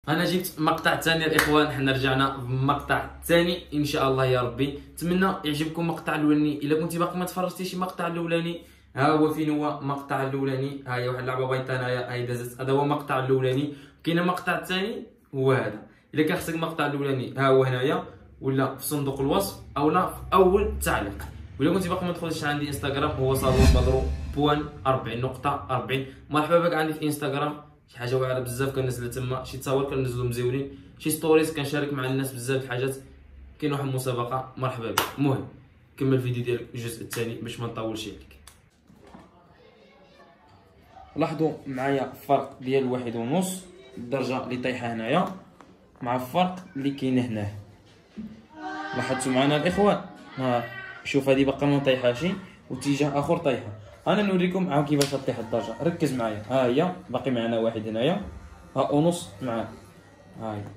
انا جبت مقطع ثاني الاخوان، حنا رجعنا بمقطع ثاني ان شاء الله يا ربي. نتمنى يعجبكم المقطع الاولاني. الا كنتي باقي ما تفرجتيش المقطع الاولاني، ها هو فين هو المقطع الاولاني. ها هي واحد اللعبه بيضاء هنايا، هاي دازت. هذا هو المقطع الاولاني. كاين المقطع الثاني هو هذا. الا كان خصك المقطع الاولاني ها هو هنايا، ولا في صندوق الوصف، اولا في اول تعليق. ولا كنتي باقي ما دخلتش عندي انستغرام، هو صالون بدرو بوان 40.40. مرحبا بك عندي في انستغرام. شي حاجه واعره بزاف كنزل تما، شي تصاور كنزلو مزيونين، شي ستوريز كنشارك مع الناس بزاف الحاجات. كاين واحد المسابقه، مرحبا بك. المهم كمل الفيديو ديالك الجزء الثاني باش ما نطولش عليك. لاحظوا معايا الفرق ديال 1.5 الدرجه اللي طايحه هنايا مع الفرق اللي كاين هناه. لاحظتوا معنا الاخوان؟ ها شوف هذه باقا ما طايحاش واتجاه اخر طايحه. انا نوريكم عاود كيفاش طيح الدرجه. ركز معايا، ها هي باقي معنا واحد هنايا، ها ونص معاه. ها هي.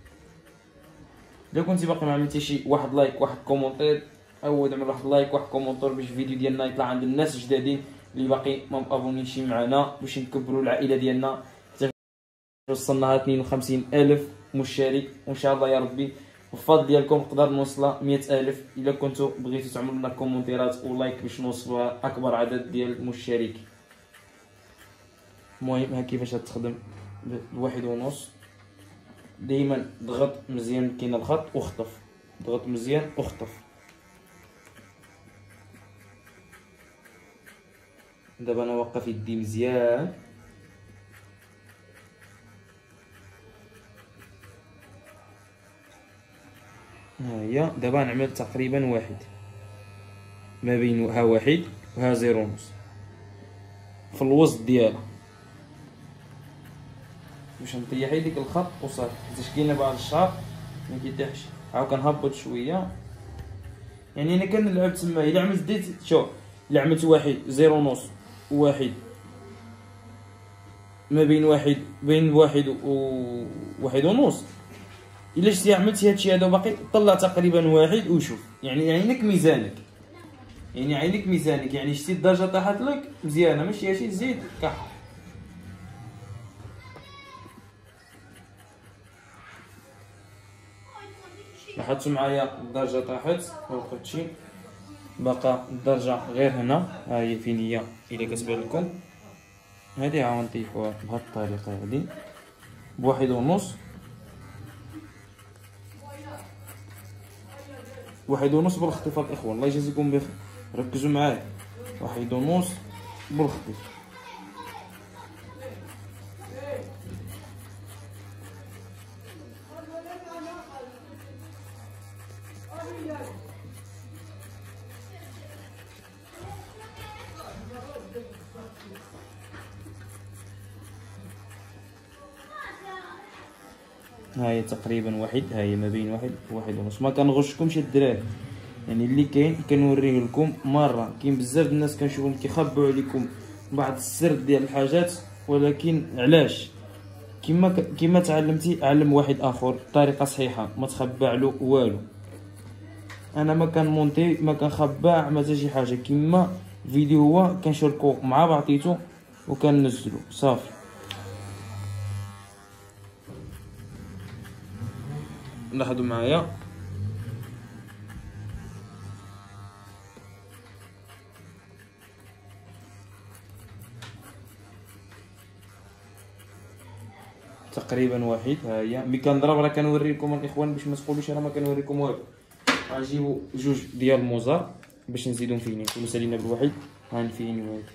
الا كنتي باقي ما عملتي شي واحد لايك واحد كومونتير، عاود اعمل واحد لايك واحد كومونتير باش الفيديو ديالنا يطلع عند الناس الجدادين اللي باقي ما مابونيش معنا، باش نكبروا العائله ديالنا حتى وصلنا 52,000 مشترك. وان شاء الله يا ربي بفضل ديالكم نقدر نوصلها 100,000. الا كنتو بغيتو تعملوا لنا كومونتيرات ولايك باش نوصلوا اكبر عدد ديال المشتركين. المهم ها كيفاش تخدم بواحد ونص. دائما ضغط مزيان كاين الخط وخطف، ضغط مزيان وخطف. دابا انا وقف يدي مزيان. ها هي دابا نعمل تقريبا واحد ما بين ها واحد وها 0.5 في الوسط ديالها باش نطيح ديك الخط وصافي. حيت كاينه بعض الشعر ما كيطيحش. عاود كنهبط شويه، يعني انا كنلعب تما. الا عملت ديت شوف، الا عملت واحد 0.5 واحد ما بين واحد بين واحد و واحد ونص، الا شتي عملتي هادشي هذا باقي طلع تقريبا واحد وشوف. يعني عينك ميزانك، يعني عينك ميزانك. يعني شتي الدرجه طاحت لك مزيانه، ماشي هادشي زيد كح. لاحظتوا معايا الدرجه طاحت فوق هادشي، بقى الدرجه غير هنا. ها هي فين هي الا كتبان لكم. هادي عاود نطيحوها بهاد الطريقه هادي بواحد ونص. واحد ونص بالاختفاء الاخوان، الله يجازيكم بخير. ركزوا معايا، واحد ونص بالاختفاء. هاهي تقريبا واحد، هاهي ما بين واحد وواحد ونص. ما كنغشكمش الدراري، يعني اللي كاين كنوريه لكم مره. كاين بزاف الناس كنشوفهم كيخبوا عليكم بعض السر ديال الحاجات، ولكن علاش؟ كما تعلمتي علم واحد اخر بطريقه صحيحه، ما تخبى له والو. انا ما كنمونتي ما كنخبى ما حتى شي حاجه. كما الفيديو هو كنشاركو مع بعضيتو وكننزلو صافي. لاحظوا معايا تقريبا واحد. ها هي ملي كنضرب راه كنوري لكم الاخوان باش ما تقولوش انا ما كنوريكم والو. غنجيبو جوج ديال الموزار باش نزيدو نفيني. كنا سالينا بالواحد غنفينيو هادي.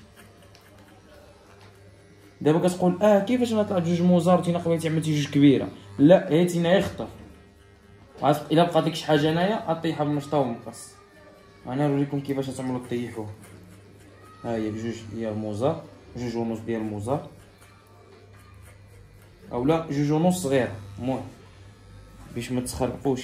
دابا كتقول كيفاش نطلع بجوج موزار تينا قبيلتي عملتي جوج كبيره؟ لا، هي تينا غير خطف. الا بقات لك شي حاجه هنايا غطيحها بالمشطه ومقص. انا نوريكم كيفاش تعملوا طيحوه. ها هي بجوج ديال الموزار، جوج ونص ديال الموزار، اولا جوج ونص صغيره. المهم باش ما تخرقوش.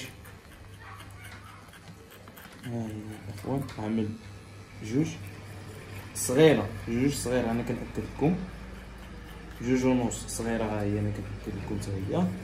ها هي الاخوان عمل جوج صغيره، جوج صغيره. انا كنأكد لكم جوج ونص صغيره. ها هي انا كنأكد لكم حتى هي.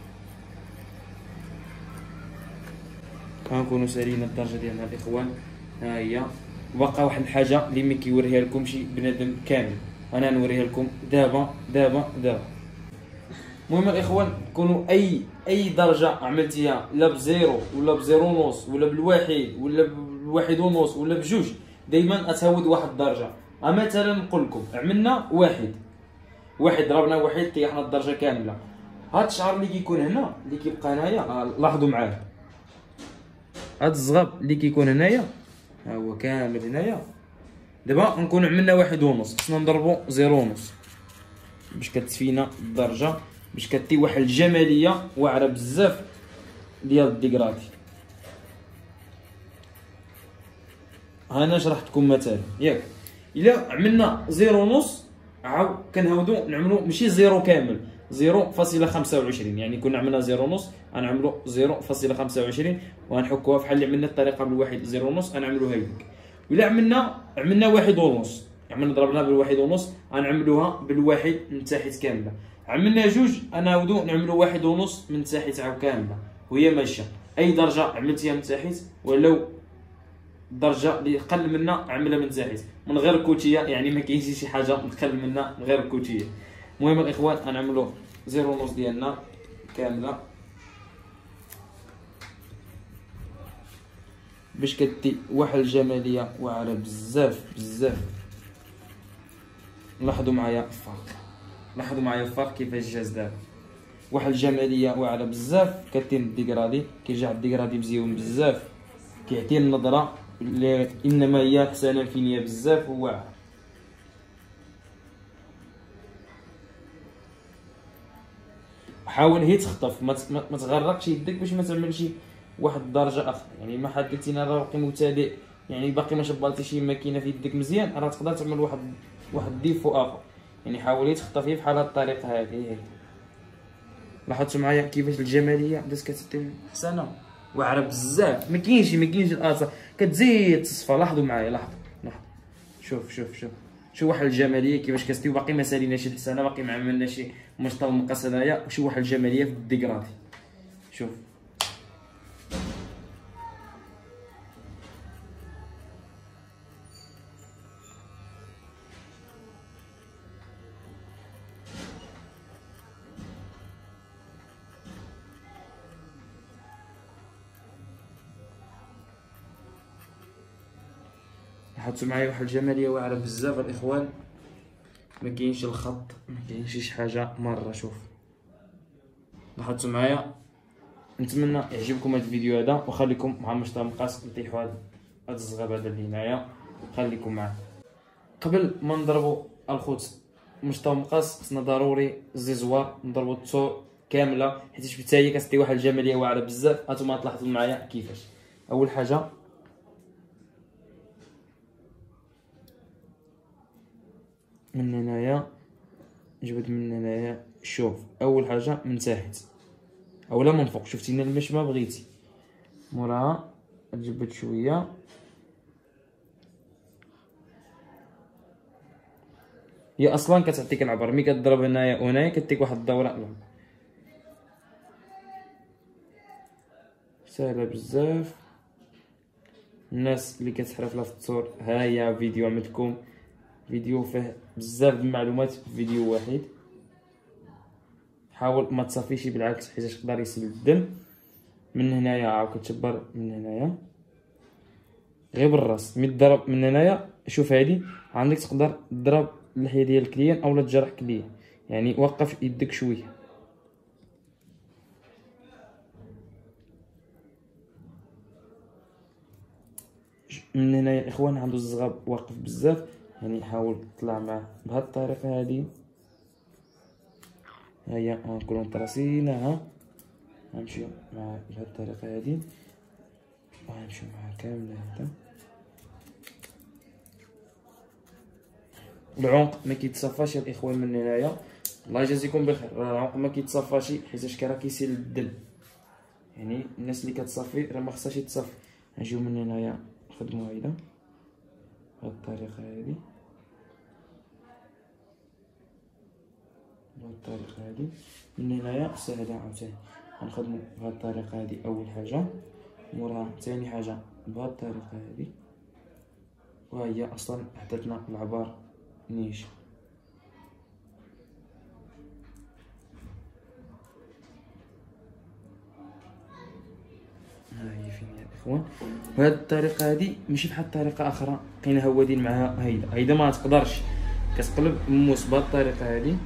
غنكونوا سالينا الدرجه ديالنا الاخوان. ها هي. وبقى واحد الحاجه اللي ما كيوريها لكم شي بنادم كامل، انا نوريها لكم دابا. المهم الاخوان، كونوا اي درجه عملتيها لا بزيرو ولا بزيرو ونص ولا بالواحد ولا بالواحد ونص ولا بجوج، دائما اتهود واحد الدرجه. مثلا نقول لكم عملنا واحد ضربنا واحد طيحنا الدرجه كامله. هاد الشعر اللي كيكون هنا اللي كيبقى هنايا، لاحظوا معايا هاد الزغب اللي كيكون هنايا، ها هو كامل هنايا. دابا نكون عملنا واحد ونص، خصنا نضربو زيرو ونص باش كتفينا الدرجه، باش كتي واحد الجماليه واعره بزاف ديال الديكراتي. انا شرحت لكم مثلا ياك، الا عملنا زيرو ونص عاود كنعاودو نعملو ماشي زيرو كامل، 0.25. يعني كنا عملنا زيرو ونص غنعملو 0.25 وغنحكوها بحال اللي عملنا الطريقه بالواحد زيرو ونص غنعملوها هكاك. ولا عملنا واحد ونص، عملنا ضربنا بالواحد ونص غنعملوها بالواحد من تحت كامله. عملنا جوج غنعاودو نعملو واحد ونص من تحت عاود كامله، وهي ماشيه. اي درجه عملتيها من تحت ولو الدرجه اللي قل منها عملها من تحت من غير كوتيه، يعني ما كاينش شي حاجه نقل منها من غير كوتيه. المهم الاخوان غنعملو زيرو ونص ديالنا كامله باش كدي واحد الجماليه واعره بزاف. لاحظوا معايا الفرق، كيفاش جاز دابا واحد الجماليه واعره بزاف. كتين الديكرادي كيرجع الديكرادي مزيون بزاف، كيعطي النظره اللي انما هي حسنه فينيه بزاف وواعره. حاول هي تخطف، ما تغرقش يدك باش ما تعملش واحد الدرجه اخرى. يعني ما حد قلتي انا راه باقي مبتدئ، يعني باقي ما شبرتيش شي ماكينه في يدك مزيان، راه تقدر تعمل واحد الديفو اخر. يعني حاولي تخطفي بحال هاد الطريقه هذه. لاحظتوا معايا كيفاش الجماليه بدات كتعطي حسنه واعره بزاف، ما كاينش الاثر كتزيد تصفى. لاحظوا معايا، لاحظوا شوف واحد الجماليه كيفاش كتستوي، باقي ما ساليناش الحسنه، باقي ما عملنا شي مشطب مقص هنايا. شوف واحد الجماليه في الديكراتي. شوف لاحظتوا معايا واحد الجماليه واعره بزاف الاخوان، ما كاينش الخط، ما كاينش شي حاجه مره. شوف لاحظتوا معايا. نتمنى يعجبكم هذا الفيديو هذا، وخليكم مع المشطب مقاس نطيحوا هذا الزغب هذا اللي هنايا. خليكم معاه. قبل ما نضربوا الخوت مشطب مقاس خصنا ضروري الزيزوار نضربوا التور كامله، حيت حتى هي كتعطي واحد الجماليه واعره بزاف. هانتوما تلاحظوا معايا كيفاش. اول حاجه من هنايا نجبد من هنايا. شوف اول حاجه من تحت اولا من فوق، شفتينا المش ما بغيتي، موراها تجبد شويه. هي اصلا كتعطيك العبر، ملي كضرب هنايا وهنايا كديك واحد الدوره سهله بزاف. الناس اللي كتحرف لها في التصور، ها هي فيديو عملتكم فيديو فيه بزاف د المعلومات في فيديو واحد. حاول ما تصافيش بالعكس حيت يقدر يسيل الدم. من هنايا عاود كتشبر من هنايا غير بالراس. ملي تضرب من هنايا شوف هادي عندك تقدر تضرب اللحيه ديال الكليان اولا تجرح كليان، يعني وقف يدك شويه. من هنايا الاخوان عنده الزغاب واقف بزاف، يعني حاول تطلع معاه بهاد الطريقه هادي. هيا غنكونو مطراسينها، غنمشيو مع بهاد الطريقه هادي وغنمشيو معاه كامل هكدا. العنق ما كيتصفاش الاخوان من هنايا، الله يجازيكم بخير. العنق ما كيتصفاش حيت راه كيسيل الدم، يعني الناس اللي كتصفي راه ما خصهاش يتصفي. نجيو من هنايا نخدمو هيدا بهاد الطريقه هادي، بهاد الطريقه هادي. من هنايا ساهله عاوتاني غنخدمو بهاد الطريقه هادي اول حاجه، موراها ثاني حاجه بهاد الطريقه هادي. وهي اصلا حدثنا العبار نيش. هاهي فين يا الاخوان. وهاد الطريقه هادي ماشي بحال طريقه اخرى لقينا هوادين معها. هيدا ما تقدرش كتقلب الموس بهاد الطريقه هادي.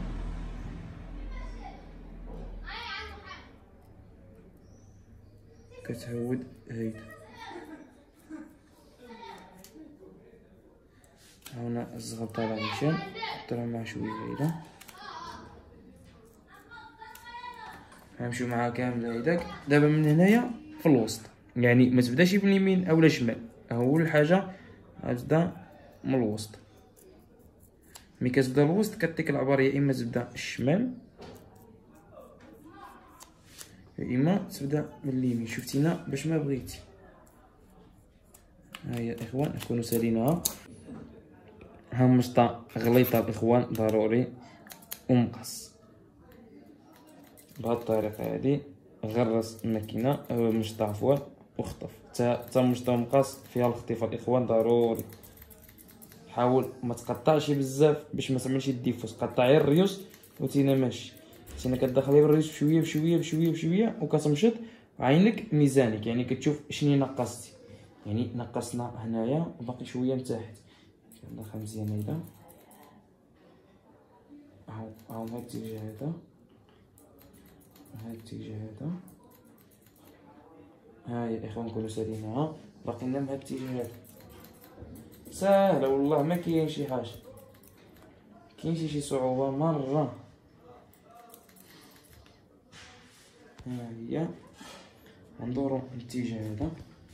كتهود هيدا هنا الزغبطه على مشان حطها مع شويه هيدا. غنمشيو معاها كامل هيداك. دابا من هنايا في الوسط، يعني ما تبداش باليمين اولا الشمال. اول حاجه غتبدا من الوسط. ملي كتبدا الوسط كديك العبار يا اما تبدا الشمال يا اما تبدا من اليمين. شفتينا باش ما بغيتي. ها هي الاخوان نكونوا ساليناها. ها مشطه غليظه الاخوان ضروري ومقص بهاد الطريقه هادي. غرس الماكينه مشطه عفوا وخطف. تا مشطه ومقص فيها الخطيفه الاخوان ضروري. حاول ما تقطعش بزاف باش ما تعملش الديفوس. قطعي الريوس وتينا ماشي. تينا كتدخلي الريوس بشويه بشويه بشويه بشويه وكتمشط. وعينك ميزانك يعني كتشوف شنو نقصتي. يعني نقصنا هنايا وباقي شويه من تحت. كندخل مزيان هيدا. هاو هاد الاتجاه هذا. هاد الاتجاه هذا. ها يا الاخوان نكونوا ساليناها. باقي لنا من هاد الاتجاه هذا. ساهله والله ما كاين شي حاجه. كاين شي صعوبه مره. ها هي ندورو الاتجاه هذا.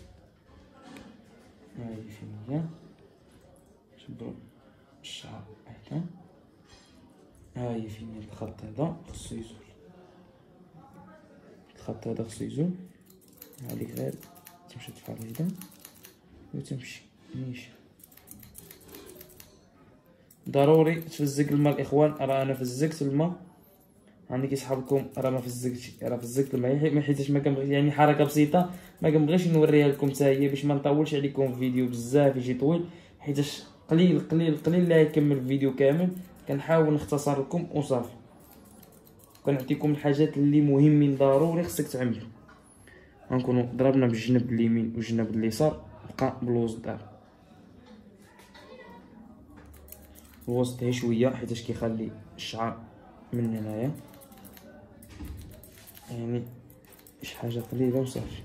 ها هي فين هي. نجبرو الشعر هكا. ها هي فين هي. الخط هذا خصو يزول. الخط هذا خصو يزول. هاديك غير تمشي تفعل هيدا وتمشي نيشان. ضروري تفزق الماء الاخوان. راه انا فزقت الماء. عندي كيصحابكم راه ما فزقتش. راه فزقت الماء ما حيتاش ما كنبغي. يعني حركه بسيطه ما كنبغيش نوريها لكم حتى هي باش ما نطولش عليكم الفيديو بزاف يجي طويل. حيتاش قليل قليل قليل اللي غيكمل الفيديو كامل. كنحاول نختصر لكم وصافي. كنعطيكم الحاجات اللي مهمين ضروري خصك تعملوا. غنكونوا ضربنا بالجنب اليمين والجنب اليسار. بقى بالوسط دار الوسط هي شويه حيتاش كيخلي الشعر من هنايا. يعني شي حاجه قليله وصافي.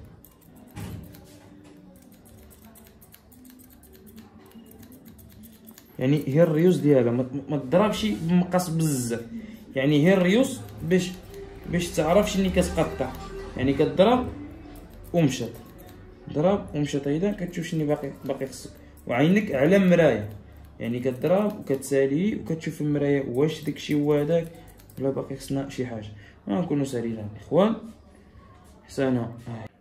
يعني هي الريوس ديالها ما تضربش بمقص بزاف. يعني هي الريوس باش تعرف شني كتقطع. يعني كتضرب ومشات. ضرب ومشات هيدا كتشوف شني باقي خصك. وعينك على مرايه. يعني كتضرب وكتسالي وكتشوف في المرايه واش داكشي هو هداك ولا باقي خصنا شي حاجه. غنكونوا ساليين الاخوان. حسنا